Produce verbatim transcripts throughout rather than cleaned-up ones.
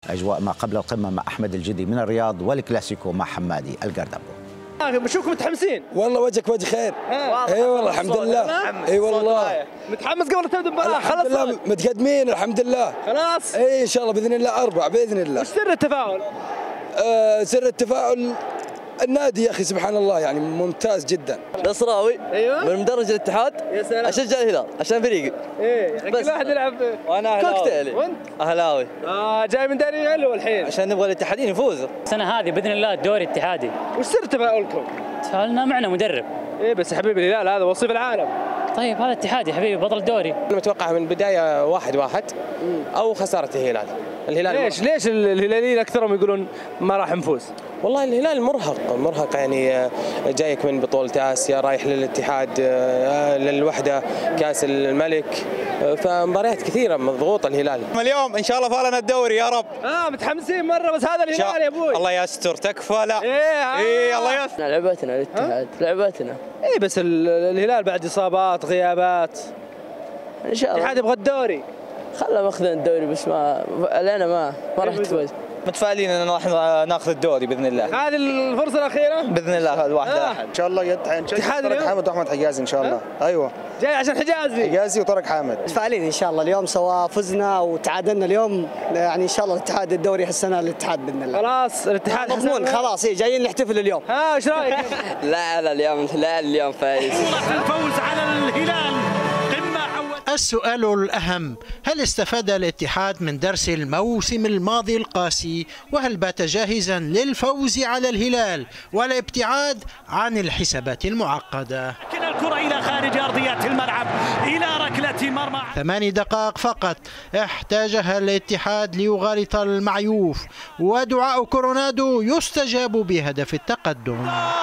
أجواء ما قبل القمة مع أحمد الجدي من الرياض والكلاسيكو مع حمادي القردبو. بشوفكم متحمسين. والله وجهك وجه خير. اي والله الحمد لله. اي والله متحمس قبل تبدا المباراه. الحمد لله متقدمين الحمد لله. خلاص. اي ان شاء الله باذن الله اربع باذن الله. وش سر التفاؤل؟ آه سر التفاؤل النادي يا اخي سبحان الله يعني ممتاز جدا. نصراوي. ايوه من مدرج الاتحاد. يا سلام. اشجع الهلال عشان فريقي. ايه يعني كل واحد يلعب. وانا اهلاوي. كوكتيلي. وانت؟ اهلاوي. اه جاي من داري علو الحين. عشان نبغى الاتحادين يفوزوا. السنه هذه باذن الله الدوري اتحادي. وش سر تفاؤلكم؟ تفاؤلنا معنا مدرب. ايه بس حبيبي الهلال هذا وصيف العالم. طيب هذا اتحادي حبيبي بطل الدوري. انا متوقع من البدايه واحد واحد او خساره الهلال. الهلال ليش مرهق. ليش الهلاليين اكثرهم يقولون ما راح نفوز؟ والله الهلال مرهق مرهق يعني جايك من بطولة آسيا رايح للاتحاد للوحدة كأس الملك فمباريات كثيرة مضغوطة الهلال. اليوم إن شاء الله فالنا الدوري يا رب. اه متحمسين مرة بس هذا الهلال يا ابوي. الله يستر تكفى لا. ايه ايه الله يستر. لعبتنا الاتحاد لعبتنا. ايه بس الهلال بعد إصابات غيابات. إن شاء الله. الاتحاد يبغى الدوري. خلنا ماخذين الدوري بس ما لنا ما ما راح تفوز. متفائلين ان راح ناخذ الدوري باذن الله. هذه الفرصه الاخيره باذن الله الواحد آه. احد. ان شاء الله اتحاد طارق حامد واحمد حجازي ان شاء الله. آه. ايوه جاي عشان حجازي. حجازي وطارق حامد. متفائلين ان شاء الله اليوم سواء فزنا وتعادلنا اليوم يعني ان شاء الله الاتحاد الدوري هالسنه الاتحاد باذن الله. خلاص الاتحاد مضمون خلاص ايه جايين نحتفل اليوم. ها ايش رايك؟ لا لا اليوم الهلال اليوم فايز. الفوز على الهلال. السؤال الأهم: هل استفاد الاتحاد من درس الموسم الماضي القاسي؟ وهل بات جاهزا للفوز على الهلال والابتعاد عن الحسابات المعقدة؟ لكن الكرة إلى خارج أرضية الملعب إلى ركلة مرمى. ثماني دقائق فقط احتاجها الاتحاد ليغالط المعيوف، ودعاء كورونادو يستجاب بهدف التقدم.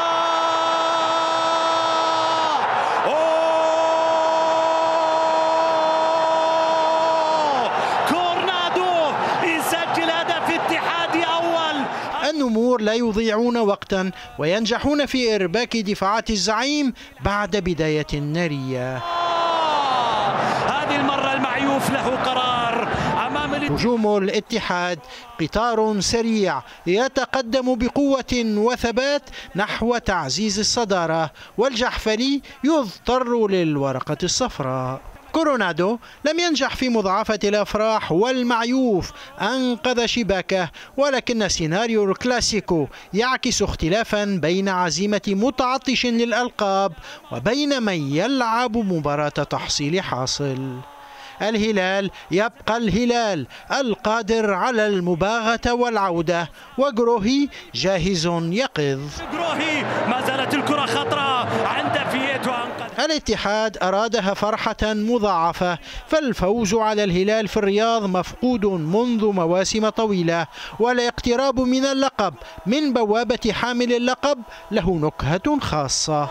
النمور لا يضيعون وقتا وينجحون في إرباك دفاعات الزعيم بعد بداية نارية. هذه المرة المعيوف له قرار أمام هجوم الاتحاد قطار سريع يتقدم بقوة وثبات نحو تعزيز الصدارة، والجحفلي يضطر للورقة الصفراء. كورونادو لم ينجح في مضاعفة الأفراح والمعيوف أنقذ شباكه، ولكن سيناريو الكلاسيكو يعكس اختلافا بين عزيمة متعطش للألقاب وبين من يلعب مباراة تحصيل حاصل. الهلال يبقى الهلال القادر على المباغتة والعودة، وجروهي جاهز يقظ. جروهي ما زالت الكرة خطرة عند فييتو أنقذ. الاتحاد أرادها فرحة مضاعفة، فالفوز على الهلال في الرياض مفقود منذ مواسم طويلة، والاقتراب من اللقب من بوابة حامل اللقب له نكهة خاصة.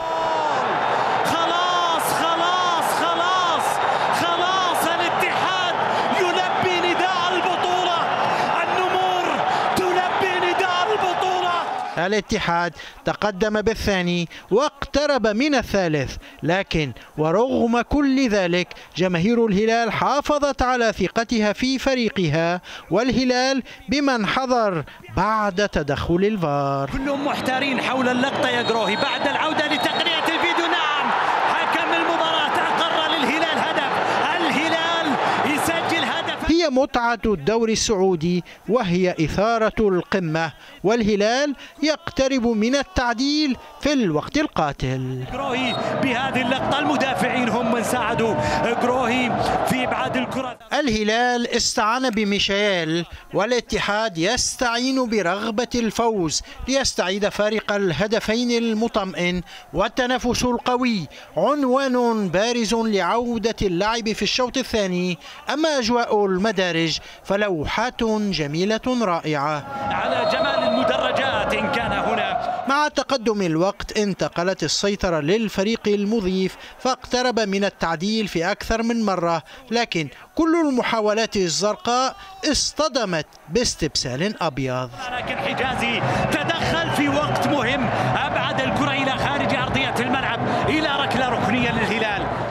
الاتحاد تقدم بالثاني واقترب من الثالث، لكن ورغم كل ذلك جماهير الهلال حافظت على ثقتها في فريقها، والهلال بمن حضر بعد تدخل الفار. كلهم محتارين حول اللقطة يا جروهي بعد العودة لتقنية الفيديو. نعم حكم المباراة أقر للهلال هدف، الهلال يسجل هدف. هي متعة الدوري السعودي وهي إثارة القمة، والهلال يقترب من التعديل في الوقت القاتل. جروهي بهذه اللقطة المدافعين هم من ساعدوا جروهي في إبعاد الكرة. الهلال استعان بميشيل، والاتحاد يستعين برغبة الفوز ليستعيد فارق الهدفين المطمئن، والتنافس القوي عنوان بارز لعودة اللعب في الشوط الثاني. أما أجواء المدارج فلوحات جميلة رائعة على جمال المدرجات إن كان هنا. مع تقدم الوقت انتقلت السيطرة للفريق المضيف، فاقترب من التعديل في أكثر من مرة، لكن كل المحاولات الزرقاء اصطدمت باستبسال أبيض. لكن حجازي تدخل في وقت مهم، أبعد الكرة إلى خارج أرضية الملعب إلى ركلة ركنية للهلال.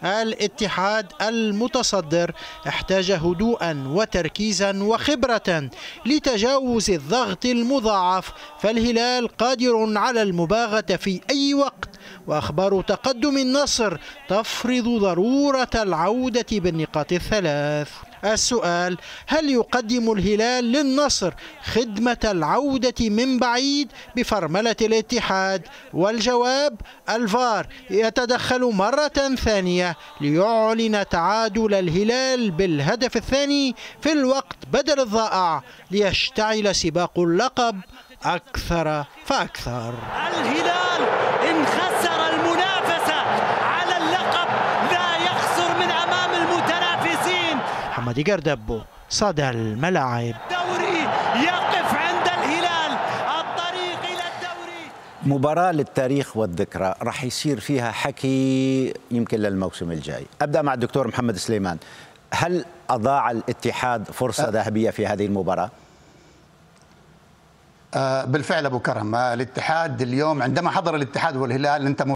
الاتحاد المتصدر احتاج هدوءا وتركيزا وخبرة لتجاوز الضغط المضاعف، فالهلال قادر على المباغتة في أي وقت، وأخبار تقدم النصر تفرض ضرورة العودة بالنقاط الثلاث. السؤال: هل يقدم الهلال للنصر خدمة العودة من بعيد بفرملة الاتحاد؟ والجواب: الفار يتدخل مرة ثانية ليعلن تعادل الهلال بالهدف الثاني في الوقت بدل الضائع، ليشتعل سباق اللقب أكثر فأكثر. الهلال إن خسر المنافسة على اللقب لا يخسر من أمام المتنافسين. محمد قردبو، صدى الملاعب. الدوري يقف عند الهلال، الطريق إلى الدوري. مباراة للتاريخ والذكرى راح يصير فيها حكي يمكن للموسم الجاي. أبدأ مع الدكتور محمد سليمان، هل أضاع الاتحاد فرصة ذهبية في هذه المباراة؟ بالفعل أبو كرم، الاتحاد اليوم عندما حضر الاتحاد والهلال انت